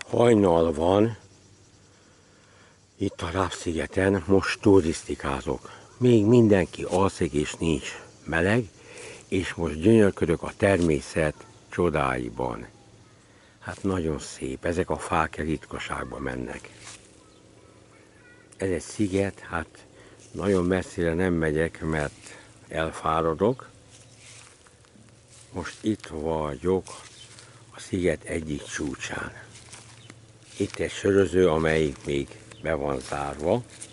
Hajnal van, itt a Rápsz-szigeten, most turisztikázok. Még mindenki alszik és nincs meleg, és most gyönyörködök a természet csodáiban. Hát nagyon szép, ezek a fák ritkaságba mennek. Ez egy sziget, hát nagyon messzire nem megyek, mert elfáradok. Most itt vagyok a sziget egyik csúcsán. Itt egy söröző, amelyik még be van zárva.